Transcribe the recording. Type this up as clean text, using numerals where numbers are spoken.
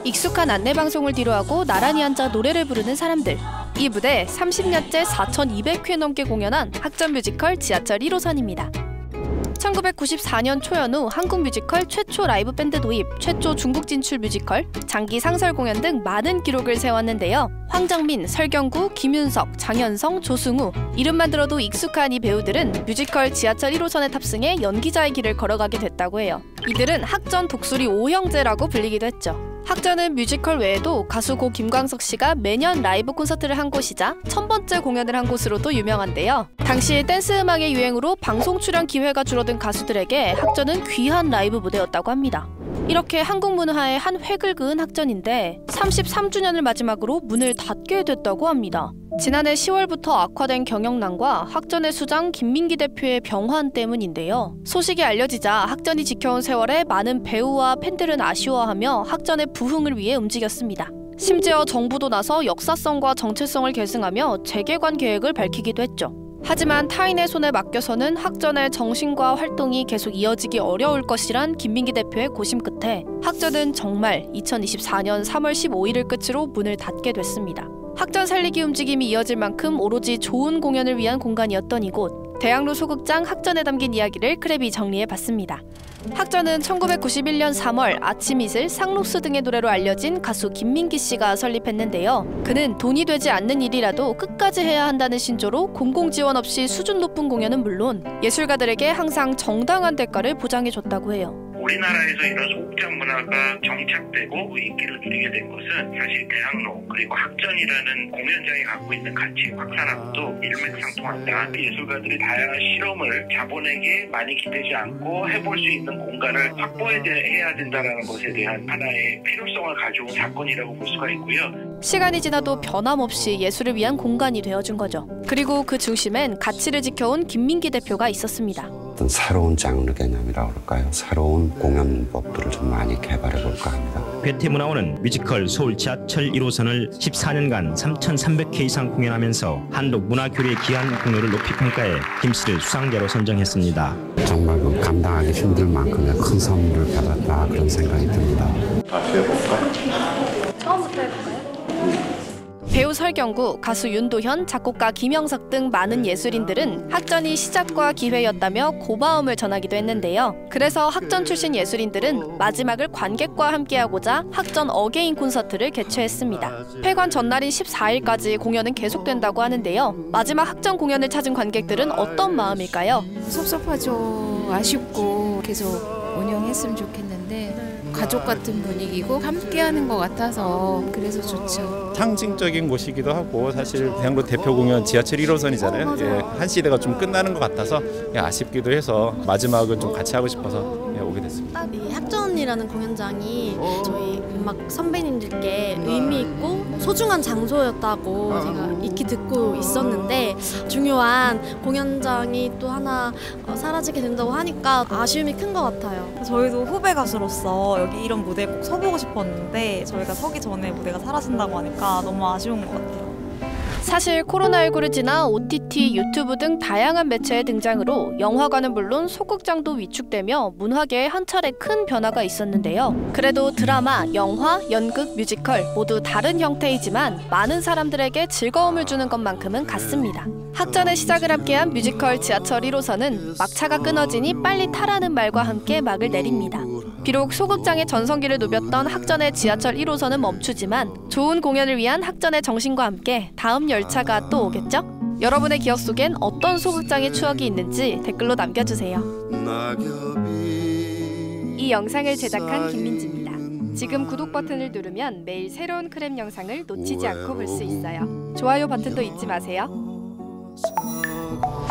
익숙한 안내방송을 뒤로하고 나란히 앉아 노래를 부르는 사람들. 이 무대 30년째 4,200회 넘게 공연한 학전 뮤지컬 지하철 1호선입니다. 1994년 초연후 한국 뮤지컬 최초 라이브 밴드 도입, 최초 중국 진출 뮤지컬, 장기 상설 공연 등 많은 기록을 세웠는데요. 황정민, 설경구, 김윤석, 장현성, 조승우, 이름만 들어도 익숙한 이 배우들은 뮤지컬 지하철 1호선에 탑승해 연기자의 길을 걸어가게 됐다고 해요. 이들은 학전 독수리 5형제라고 불리기도 했죠. 학전은 뮤지컬 외에도 가수 고 김광석 씨가 매년 라이브 콘서트를 한 곳이자 1000번째 공연을 한 곳으로도 유명한데요. 당시 댄스 음악의 유행으로 방송 출연 기회가 줄어든 가수들에게 학전은 귀한 라이브 무대였다고 합니다. 이렇게 한국 문화의 한 획을 그은 학전인데 33주년을 마지막으로 문을 닫게 됐다고 합니다. 지난해 10월부터 악화된 경영난과 학전의 수장 김민기 대표의 병환 때문인데요. 소식이 알려지자 학전이 지켜온 세월에 많은 배우와 팬들은 아쉬워하며 학전의 부흥을 위해 움직였습니다. 심지어 정부도 나서 역사성과 정체성을 계승하며 재개관 계획을 밝히기도 했죠. 하지만 타인의 손에 맡겨서는 학전의 정신과 활동이 계속 이어지기 어려울 것이란 김민기 대표의 고심 끝에 학전은 정말 2024년 3월 15일을 끝으로 문을 닫게 됐습니다. 학전 살리기 움직임이 이어질 만큼 오로지 좋은 공연을 위한 공간이었던 이곳, 대학로 소극장 학전에 담긴 이야기를 크랩이 정리해봤습니다. 학전은 1991년 3월 아침 이슬, 상록수 등의 노래로 알려진 가수 김민기 씨가 설립했는데요. 그는 돈이 되지 않는 일이라도 끝까지 해야 한다는 신조로 공공지원 없이 수준 높은 공연은 물론 예술가들에게 항상 정당한 대가를 보장해줬다고 해요. 우리나라에서 이런 소극장 문화가 정착되고 인기를 누리게 된 것은 사실 대학로 그리고 학전이라는 공연장이 갖고 있는 가치 확산하고도 일맥상통한다. 예술가들이 다양한 실험을 자본에게 많이 기대지 않고 해볼 수 있는 공간을 확보해야 된다는 것에 대한 하나의 필요성을 가져온 사건이라고 볼 수가 있고요. 시간이 지나도 변함없이 예술을 위한 공간이 되어준 거죠. 그리고 그 중심엔 가치를 지켜온 김민기 대표가 있었습니다. 어떤 새로운 장르 개념이라고 할까요? 새로운 공연법들을 좀 많이 개발해 볼까 합니다. 괴테문화원은 뮤지컬 서울 지하철 1호선을 14년간 3,300회 이상 공연하면서 한국 문화교류에 기여한 공로를 높이 평가해 김 씨를 수상자로 선정했습니다. 정말 그 감당하기 힘들 만큼의 큰 선물을 받았다 그런 생각이 듭니다. 다시 해볼까요? 처음부터 해볼까요? 배우 설경구, 가수 윤도현, 작곡가 김영석 등 많은 예술인들은 학전이 시작과 기회였다며 고마움을 전하기도 했는데요. 그래서 학전 출신 예술인들은 마지막을 관객과 함께하고자 학전 어게인 콘서트를 개최했습니다. 폐관 전날인 14일까지 공연은 계속된다고 하는데요. 마지막 학전 공연을 찾은 관객들은 어떤 마음일까요? 섭섭하죠. 아쉽고 계속 운영했으면 좋겠는데 가족 같은 분위기고 함께하는 것 같아서 그래서 좋죠. 상징적인 곳이기도 하고 사실 대학로 대표 공연 지하철 1호선이잖아요. 예, 한 시대가 좀 끝나는 것 같아서 아쉽기도 해서 마지막은 좀 같이 하고 싶어서 오게 됐습니다. 이 학전이라는 공연장이 저희 음악 선배님들께 의미 있고 소중한 장소였다고 제가 익히 듣고 있었는데 중요한 공연장이 또 하나 사라지게 된다고 하니까 아쉬움이 큰 것 같아요. 저희도 후배 가수로서 여기 이런 무대에 꼭 서보고 싶었는데 저희가 서기 전에 무대가 사라진다고 하니까 너무 아쉬운 것 같아요. 사실 코로나19를 지나 OTT, 유튜브 등 다양한 매체의 등장으로 영화관은 물론 소극장도 위축되며 문화계에 한 차례 큰 변화가 있었는데요. 그래도 드라마, 영화, 연극, 뮤지컬 모두 다른 형태이지만 많은 사람들에게 즐거움을 주는 것만큼은 같습니다. 학전의 시작을 함께한 뮤지컬 지하철 1호선은 막차가 끊어지니 빨리 타라는 말과 함께 막을 내립니다. 비록 소극장의 전성기를 누볐던 학전의 지하철 1호선은 멈추지만 좋은 공연을 위한 학전의 정신과 함께 다음 열차가 또 오겠죠? 여러분의 기억 속엔 어떤 소극장의 추억이 있는지 댓글로 남겨주세요. 이 영상을 제작한 김민지입니다. 지금 구독 버튼을 누르면 매일 새로운 크랩 영상을 놓치지 않고 볼 수 있어요. 좋아요 버튼도 잊지 마세요.